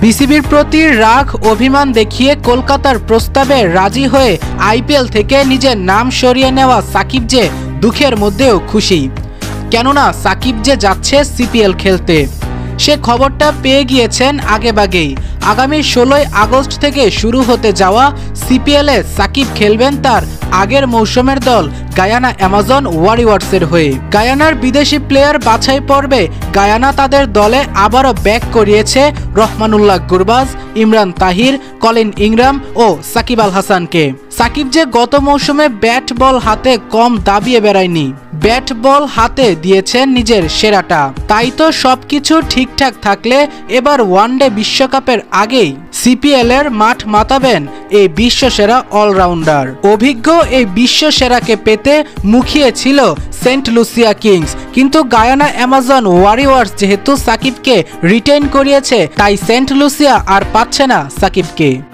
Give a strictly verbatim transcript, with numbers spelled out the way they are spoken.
বিসিবির প্রতি রাগ অভিমান দেখিয়ে কলকাতার প্রস্তাবে রাজি হয়ে আইপিএল থেকে নিজের নাম সরিয়ে নেওয়া সাকিব যে দুঃখের মধ্যেও খুশি, কেননা সাকিব যে যাচ্ছে সিপিএল খেলতে সে খবরটা পেয়ে গিয়েছেন আগেভাগেই। আগামী ষোলোই আগস্ট থেকে শুরু হতে যাওয়া সিপিএলে সাকিব খেলবেন তার আগের মৌসুমের দল গায়ানা অ্যামাজন ওয়ারিয়র্সের হয়ে। গায়ানার বিদেশি প্লেয়ার বাছাই পর্বে গায়ানা তাদের দলে আবারও ব্যাক করিয়েছে রহমানুল্লাহ গুরবাজ, ইমরান তাহির, কলিন ইংরাম ও সাকিব আল হাসানকে। সাকিব যে গত মৌসুমে ব্যাট বল হাতে কম দাবিয়ে বেড়ায়নি, ব্যাট বল হাতে দিয়েছেন নিজের সেরাটা। তাই তো সবকিছু ঠিকঠাক থাকলে এবার ওয়ানডে বিশ্বকাপের আগেই সিপিএল এর মাঠ মাতাবেন এই বিশ্বসেরা অলরাউন্ডার। অভিজ্ঞ এই বিশ্বসেরাকে পেতে মুখিয়ে ছিল সেন্ট লুসিয়া কিংস, কিন্তু গায়ানা অ্যামাজন ওয়ারিয়র্স যেহেতু সাকিবকে রিটেইন করিয়েছে, তাই সেন্ট লুসিয়া আর পাচ্ছে না সাকিবকে।